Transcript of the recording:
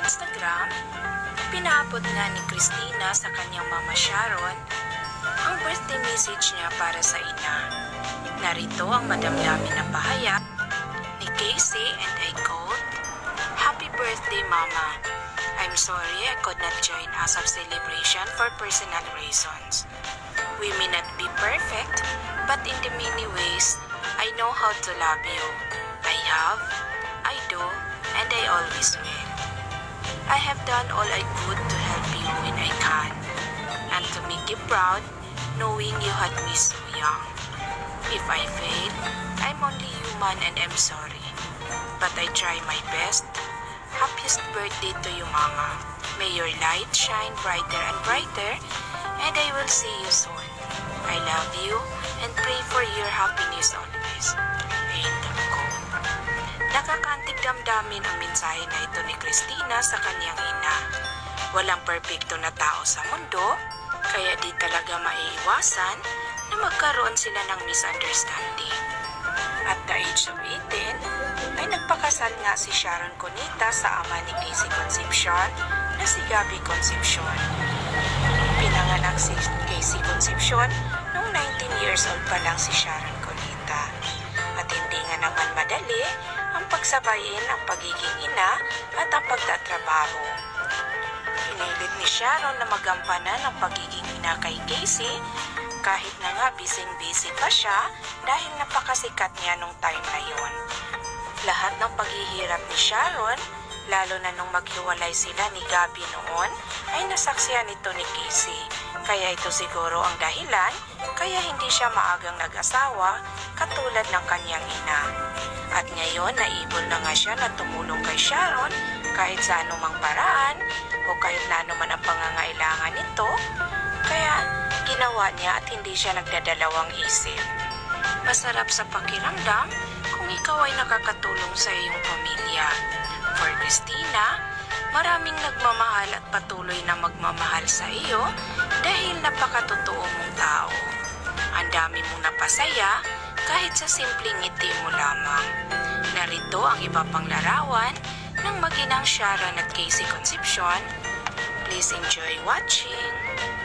Instagram, pinaabot nga ni Christina sa kanyang mama Sharon ang birthday message niya para sa ina. Narito ang madamdamin na pahayag ni Casey and I quote, "Happy birthday, Mama. I'm sorry I could not join us of celebration for personal reasons. We may not be perfect, but in the many ways, I know how to love you. I have, I do, and I always will. I have done all I could to help you when I can, and to make you proud, knowing you had me so young. If I fail, I'm only human and I'm sorry. But I try my best. Happiest birthday to you, Mama. May your light shine brighter and brighter, and I will see you soon. I love you and pray for your happiness always." End of quote. Nakakantig damdamin ang mensahe na ito ni Christina sa kanyang ina. Walang perpekto na tao sa mundo, kaya di talaga maiiwasan na magkaroon sila ng misunderstanding. At the age of 18, ay nagpakasal nga si Sharon Cuneta sa ama ni Casey Concepcion na si Gabby Concepcion. Pinanganak si Casey Concepcion noong 19 years old pa lang si Sharon Cuneta. At hindi nga naman madali ang pagsabayin ang pagiging ina at ang pagtatrabaho. Pinilit ni Sharon na magampanan ang pagiging ina kay Casey kahit na nga busy pa siya dahil napakasikat niya nung time na yon. Lahat ng paghihirap ni Sharon, lalo na nung maghiwalay sila ni Gabby noon, ay nasaksihan nito ni Casey. Kaya ito siguro ang dahilan kaya hindi siya maagang nag-asawa katulad ng kanyang ina. At ngayon naibol na nga siya na tumulong kay Sharon kahit sa anumang paraan o kahit na anuman ang pangangailangan nito. Kaya ginawa niya at hindi siya nagdadalawang isip. Masarap sa pakiramdam kung ikaw ay nakakatulong sa iyong pamilya. For Christina, maraming nagmamahal at patuloy na magmamahal sa iyo dahil napakatotoo mong tao. Ang dami mong napasaya kahit sa simpleng ngiti mo lamang. Narito ang iba pang larawan ng maginang Sharon at Casey Concepcion. Please enjoy watching.